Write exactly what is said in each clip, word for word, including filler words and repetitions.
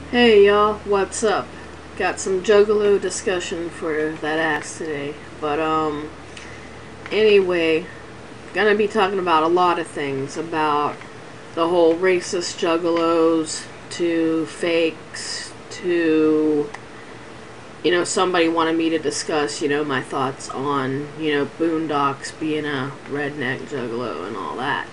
Hey y'all, what's up? Got some Juggalo discussion for that ass today. But, um, anyway, gonna be talking about a lot of things. About the whole racist Juggalos, to fakes, to, you know, somebody wanted me to discuss, you know, my thoughts on, you know, Boondocks being a redneck Juggalo and all that.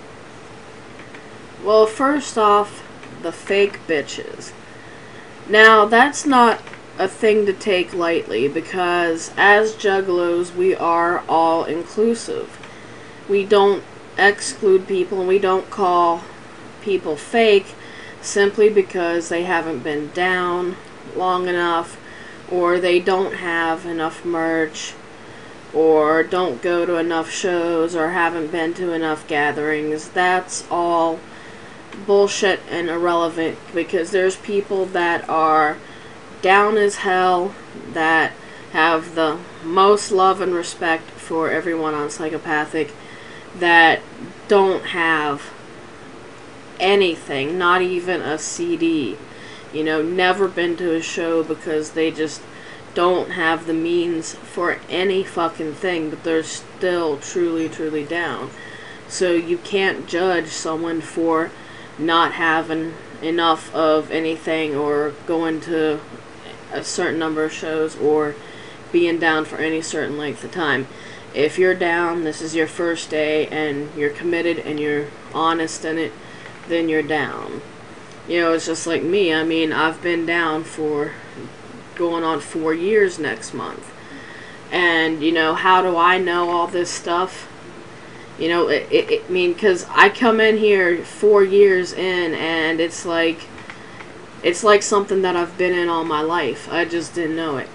Well, first off, the fake bitches. Now, that's not a thing to take lightly, because as Juggalos, we are all inclusive. We don't exclude people, and we don't call people fake simply because they haven't been down long enough, or they don't have enough merch, or don't go to enough shows, or haven't been to enough gatherings. That's all bullshit and irrelevant, because there's people that are down as hell that have the most love and respect for everyone on Psychopathic that don't have anything, not even a C D, you know, never been to a show because they just don't have the means for any fucking thing, but they're still truly, truly down. So you can't judge someone for not having enough of anything, or going to a certain number of shows, or being down for any certain length of time. If you're down, this is your first day, and you're committed, and you're honest in it, then you're down. You know, it's just like me. I mean, I've been down for going on four years next month. And, you know, how do I know all this stuff? You know, it, it, it I mean, because I come in here four years in, and it's like, it's like something that I've been in all my life. I just didn't know it.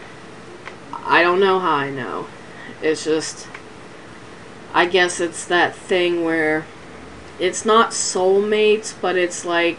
I don't know how I know. It's just, I guess it's that thing where it's not soulmates, but it's like,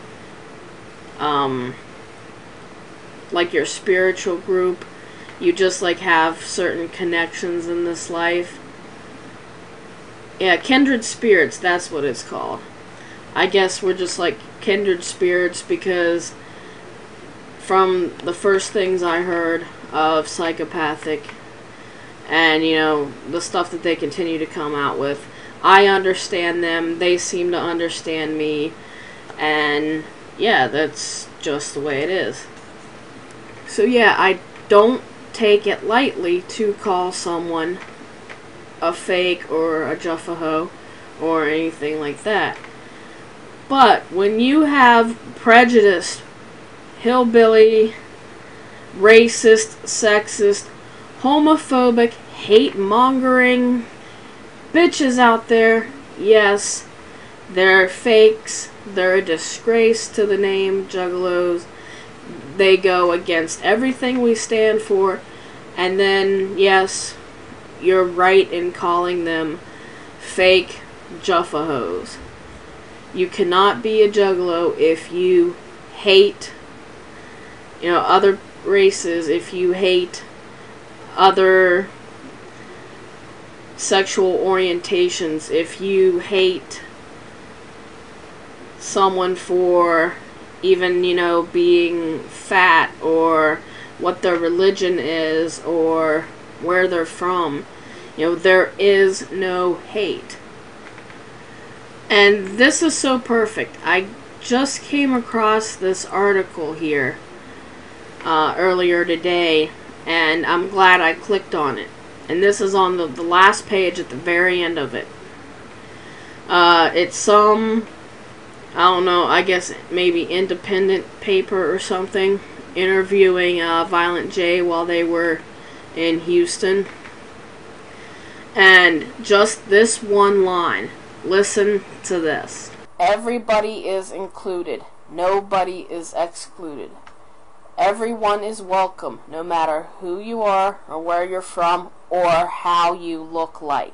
um, like your spiritual group. You just like have certain connections in this life. Yeah, kindred spirits, that's what it's called. I guess we're just like kindred spirits, because from the first things I heard of Psychopathic, and, you know, the stuff that they continue to come out with, I understand them, they seem to understand me, and yeah, that's just the way it is. So yeah, I don't take it lightly to call someone a fake or a juffaho or anything like that. But when you have prejudiced, hillbilly, racist, sexist, homophobic, hate-mongering bitches out there, yes, they're fakes, they're a disgrace to the name Juggalos, they go against everything we stand for, and then, yes, you're right in calling them fake juffahos. You cannot be a Juggalo if you hate, you know, other races, if you hate other sexual orientations, if you hate someone for even, you know, being fat, or what their religion is, or where they're from. You know, there is no hate. And this is so perfect. I just came across this article here uh, earlier today, and I'm glad I clicked on it. And this is on the, the last page at the very end of it. Uh, it's some, I don't know, I guess maybe independent paper or something, interviewing uh, Violent J while they were in Houston. And just this one line, listen to this. Everybody is included. Nobody is excluded. Everyone is welcome, no matter who you are, or where you're from, or how you look like.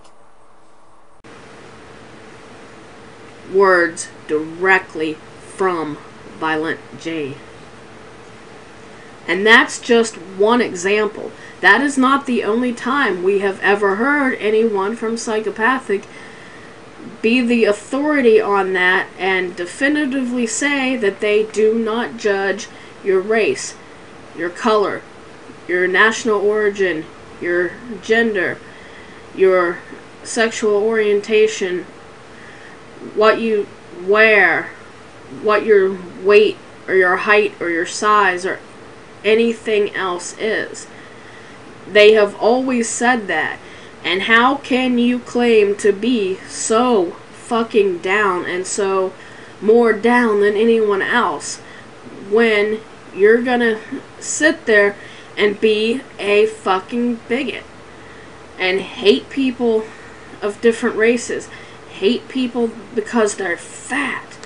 Words directly from Violent J. And that's just one example. That is not the only time we have ever heard anyone from Psychopathic be the authority on that and definitively say that they do not judge your race, your color, your national origin, your gender, your sexual orientation, what you wear, what your weight or your height or your size or anything else is. They have always said that. And how can you claim to be so fucking down and so more down than anyone else when you're gonna sit there and be a fucking bigot and hate people of different races, hate people because they're fat?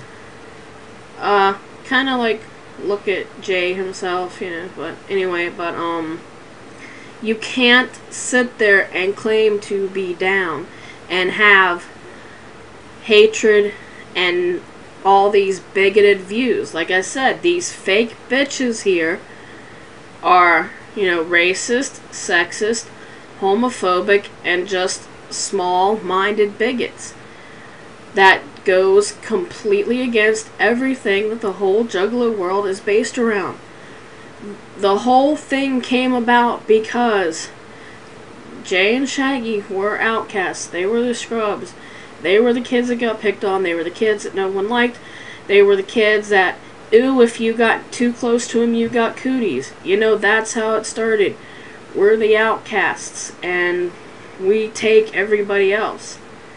Uh, kind of like, look at Jay himself, you know, but anyway, but, um, you can't sit there and claim to be down and have hatred and all these bigoted views. Like I said, these fake bitches here are, you know, racist, sexist, homophobic, and just small-minded bigots. That goes completely against everything that the whole Juggalo world is based around. The whole thing came about because Jay and Shaggy were outcasts. They were the scrubs. They were the kids that got picked on. They were the kids that no one liked. They were the kids that, ooh, if you got too close to them, you got cooties. You know, that's how it started. We're the outcasts, and we take everybody else.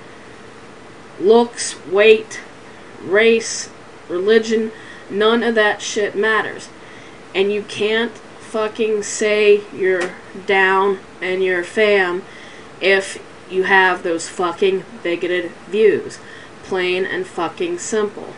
Looks, weight, race, religion, none of that shit matters. And you can't fucking say you're down and you're fam if you have those fucking bigoted views. Plain and fucking simple.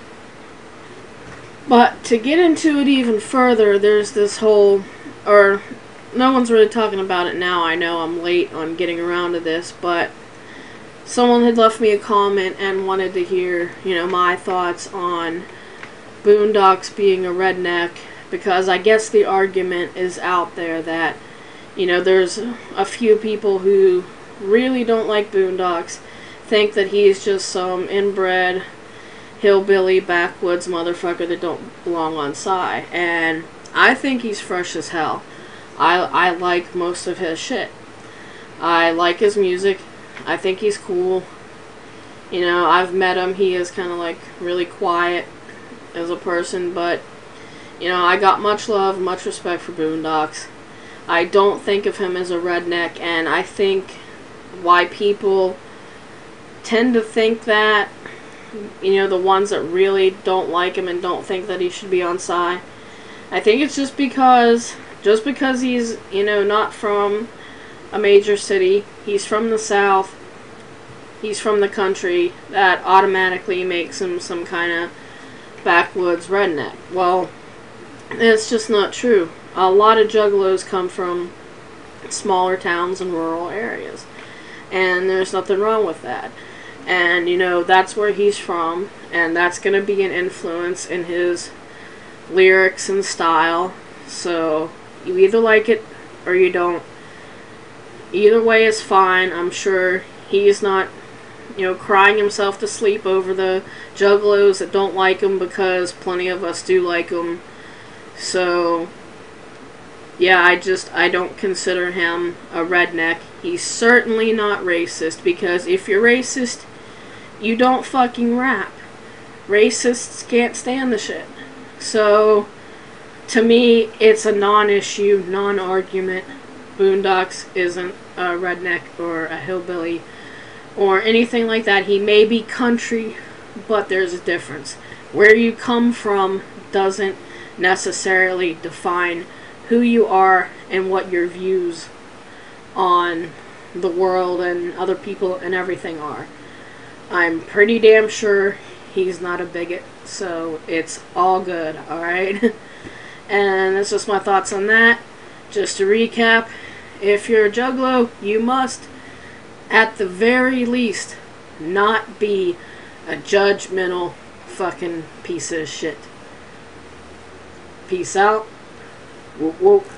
But to get into it even further, there's this whole, or no one's really talking about it now. I know I'm late on getting around to this, but someone had left me a comment and wanted to hear, you know, my thoughts on Boondocks being a redneck. Because I guess the argument is out there that, you know, there's a few people who really don't like Boondocks, think that he's just some inbred, hillbilly, backwoods motherfucker that don't belong on Psy. And I think he's fresh as hell. I, I like most of his shit. I like his music. I think he's cool. You know, I've met him. He is kind of like really quiet as a person, but you know, I got much love, much respect for Boondocks. I don't think of him as a redneck, and I think why people tend to think that, you know, the ones that really don't like him and don't think that he should be on Psy, I think it's just because, just because he's, you know, not from a major city, he's from the South, he's from the country, that automatically makes him some kind of backwoods redneck. Well, it's just not true. A lot of juggalos come from smaller towns and rural areas. And there's nothing wrong with that. And, you know, that's where he's from. And that's going to be an influence in his lyrics and style. So, you either like it or you don't. Either way is fine. I'm sure he's not, you know, crying himself to sleep over the juggalos that don't like him, because plenty of us do like him. So, yeah, I just, I don't consider him a redneck. He's certainly not racist, because if you're racist, you don't fucking rap. Racists can't stand the shit. So, to me, it's a non-issue, non-argument. Boondocks isn't a redneck or a hillbilly or anything like that. He may be country, but there's a difference. Where you come from doesn't necessarily define who you are and what your views on the world and other people and everything are. I'm pretty damn sure he's not a bigot, so it's all good, alright? And that's just my thoughts on that. Just to recap, if you're a juggalo, you must, at the very least, not be a judgmental fucking piece of shit. Peace out. Whoop whoop.